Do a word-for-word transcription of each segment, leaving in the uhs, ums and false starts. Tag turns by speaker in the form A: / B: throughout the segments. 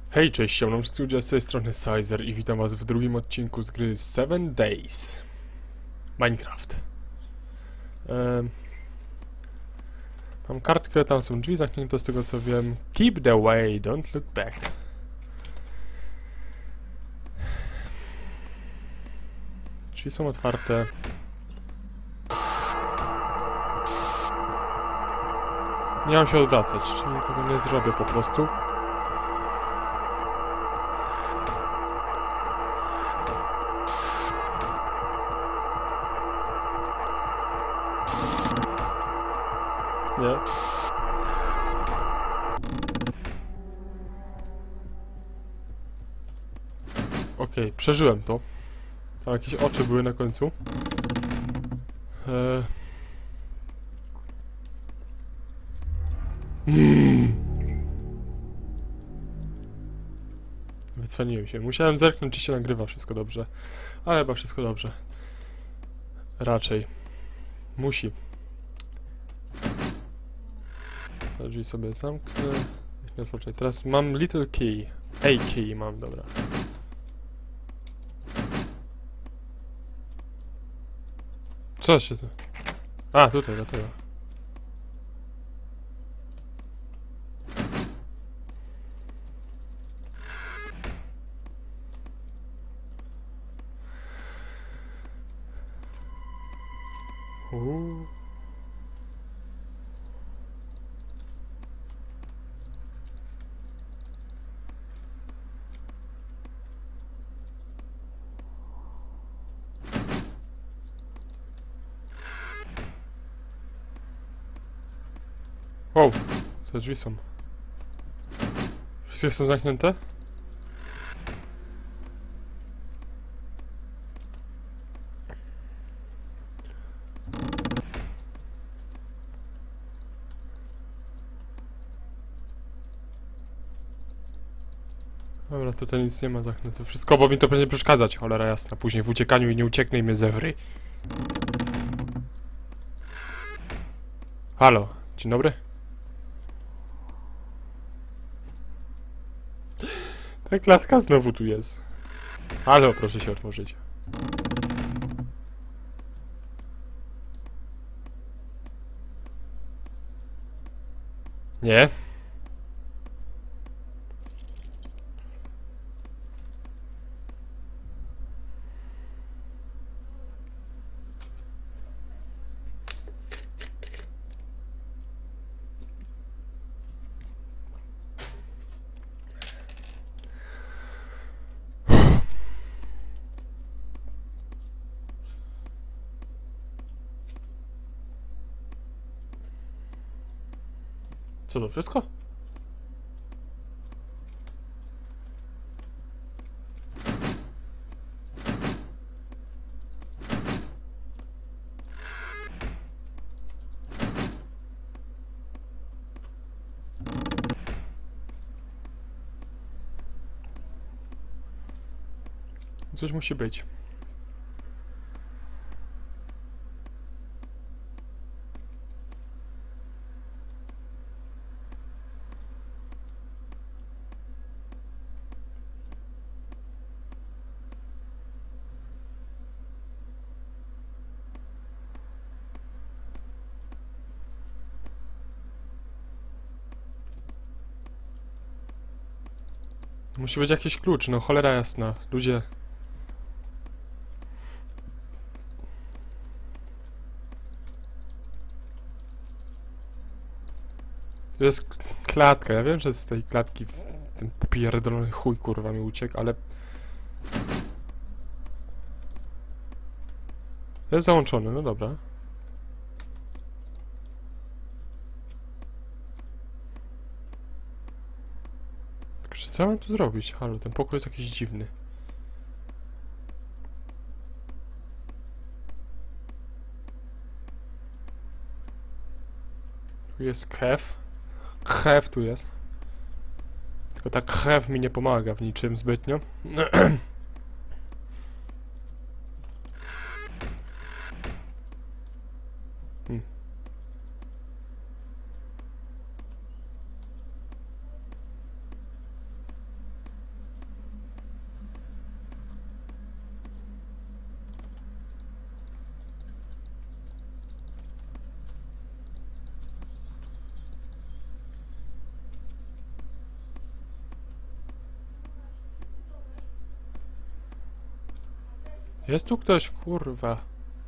A: Hej, cześć, ja mam studia z tej strony Sizer i witam was w drugim odcinku z gry Seven Days Minecraft. Ehm, mam kartkę, tam są drzwi zamknięte z tego co wiem. Keep the way, don't look back. Drzwi są otwarte. Nie mam się odwracać, czyli tego nie zrobię po prostu. Nie. Okej, okay, przeżyłem to. Tam jakieś oczy były na końcu. Eee... Wycwaniłem się. Musiałem zerknąć, czy się nagrywa wszystko dobrze. Ale chyba wszystko dobrze. Raczej. Musi. Te drzwi sobie zamknę. Teraz mam little key. A key mam, dobra. Co się tu... A, tutaj, dlatego. Uuu. Wow, te drzwi są. Wszystkie są zamknięte? Dobra, tutaj nic nie ma zamknięte. Wszystko, bo mi to będzie przeszkadzać, cholera jasna. Później w uciekaniu i nie ucieknę i mnie zewry. Halo, dzień dobry. Ta klatka znowu tu jest. Halo, proszę się otworzyć. Nie. Co to wszystko? Coś musi być. Musi być jakiś klucz, no cholera jasna. Ludzie... To jest klatka, ja wiem, że z tej klatki ten popierdolony chuj kurwa mi uciekł, ale... Jest załączony, no dobra. Tylko co ja mam tu zrobić? Halo, ten pokój jest jakiś dziwny. Tu jest krew. Krew tu jest. Tylko ta krew mi nie pomaga w niczym zbytnio. hmm. Jest tu ktoś, kurwa.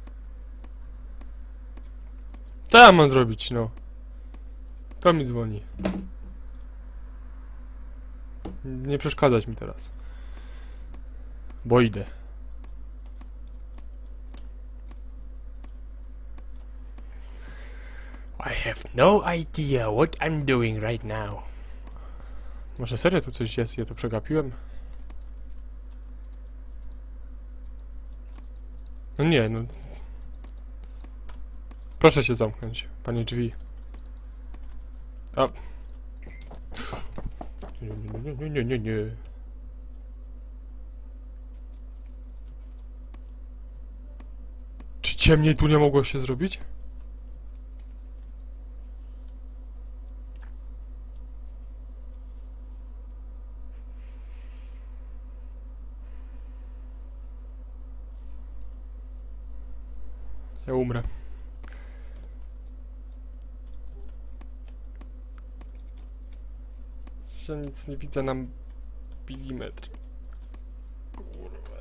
A: Co ja mam zrobić, no? Kto mi dzwoni? Nie przeszkadzać mi teraz. Bo idę. I have no idea what I'm doing right now. Może serio tu coś jest, ja to przegapiłem? No nie, no... Proszę się zamknąć, panie drzwi. A... Nie, nie, nie, nie, nie, nie. Czy ciemniej tu nie mogło się zrobić? Ja umrę. Ja nic nie widzę na milimetr. Kurwa.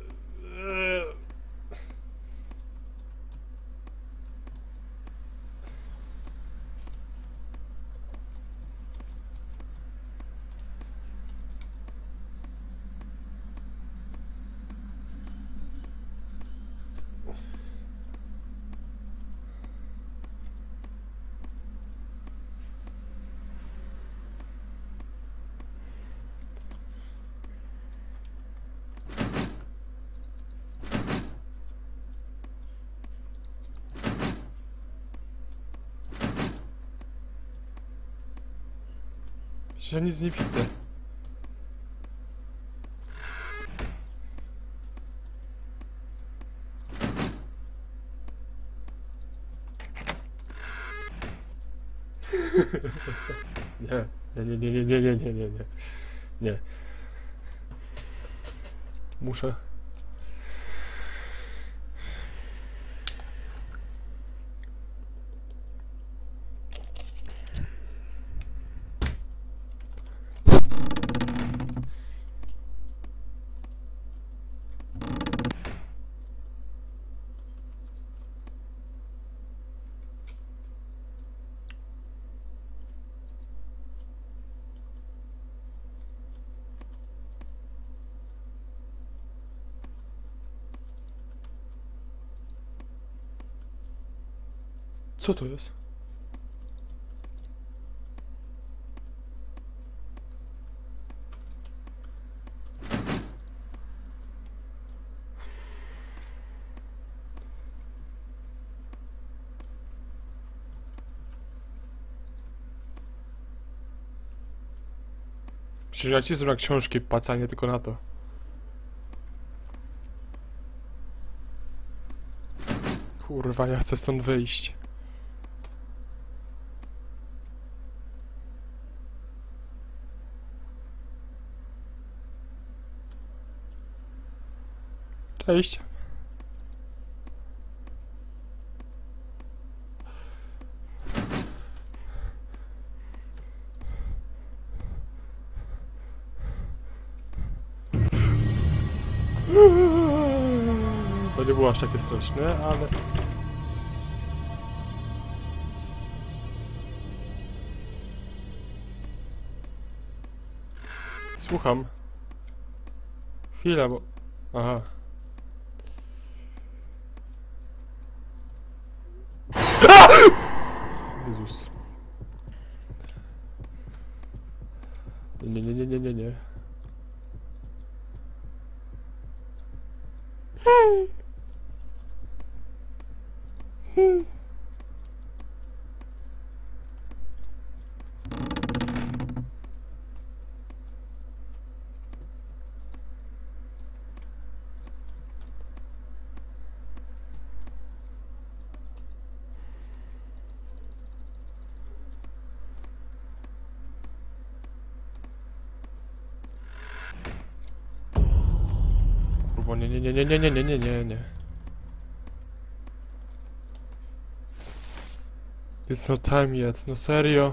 A: Ja nic nie widzę. Nie, nie, nie, nie, nie, nie, nie, nie, nie, nie. Muszę. Co to jest? Przecież ja ci są na książki pacanie tylko na to. Kurwa, ja chcę stąd wyjść. Cześć. To nie było aż takie straszne, ale... Słucham. Chwila, bo... Aha. Jezus. Nie, nie, nie, nie, nie, nie. Hmm. Hmm. Kurwa, nie, nie, nie, nie, nie, nie, nie, nie, nie, nie. It's not time yet, no serio.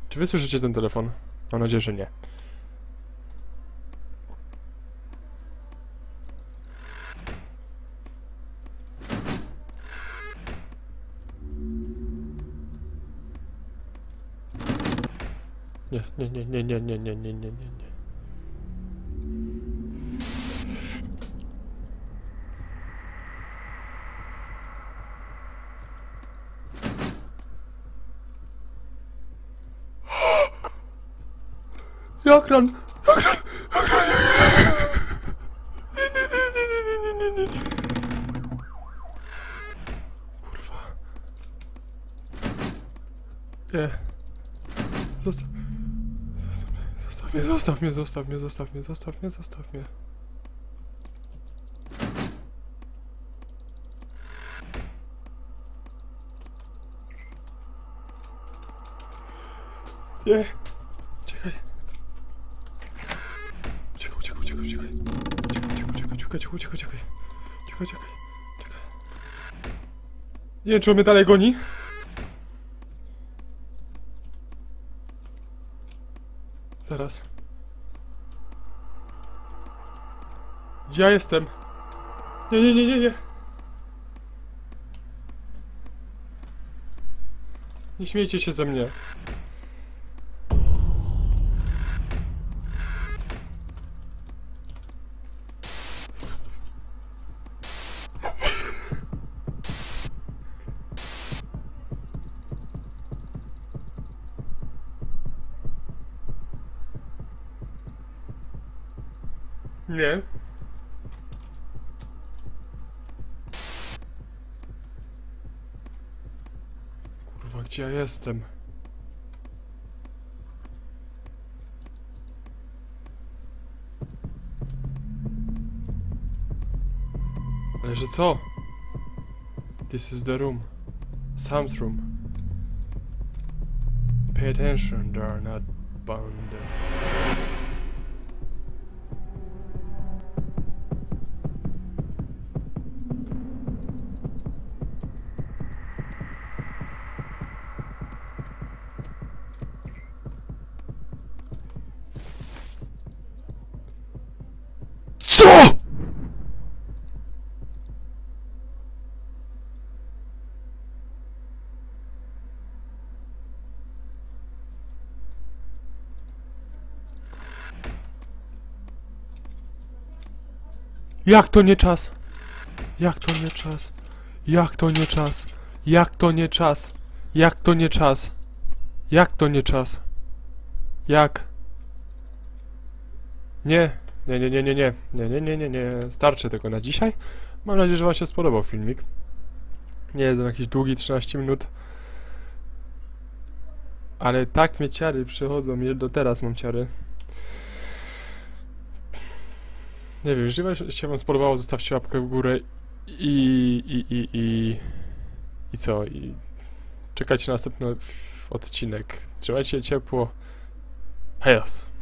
A: Czy wy słyszycie ten telefon? Mam nadzieję, że nie. Nie, nie, nie, nie, nie, nie, nie, nie, nie, nie, nie. Jakran! Jakran! Jakran! Kurwa. Nie. Zostaw... Zostaw mnie, zostaw mnie, zostaw mnie, zostaw mnie, zostaw mnie, zostaw mnie. Nie. Czekaj. Uciekaj, uciekaj, uciekaj, uciekaj. Uciekaj, uciekaj, uciekaj, uciekaj, uciekaj, uciekaj. Czekaj, czekaj, czekaj. Nie wiem, czy on mnie dalej goni. Zaraz. Gdzie ja jestem? Nie, nie, nie, nie, nie. Nie śmiejcie się ze mnie. Nie. Kurwa, gdzie ja jestem? Ale że co? This is the room. Sam's room. Pay attention, there are not boundaries. Co?! Jak to nie czas? Jak to nie czas? Jak to nie czas? Jak to nie czas? Jak to nie czas? Jak to nie czas? Jak? Nie. Nie, nie, nie, nie, nie. Nie, nie, nie, nie, nie. Starczy tego na dzisiaj. Mam nadzieję, że wam się spodobał filmik. Nie jest on jakiś długi, trzynaście minut. Ale tak mnie ciary przychodzą, do teraz mam ciary. Nie wiem, jeżeli się wam spodobało, zostawcie łapkę w górę i... i... i... i... i co? I... czekajcie na następny odcinek. Trzymajcie się ciepło. Hejos!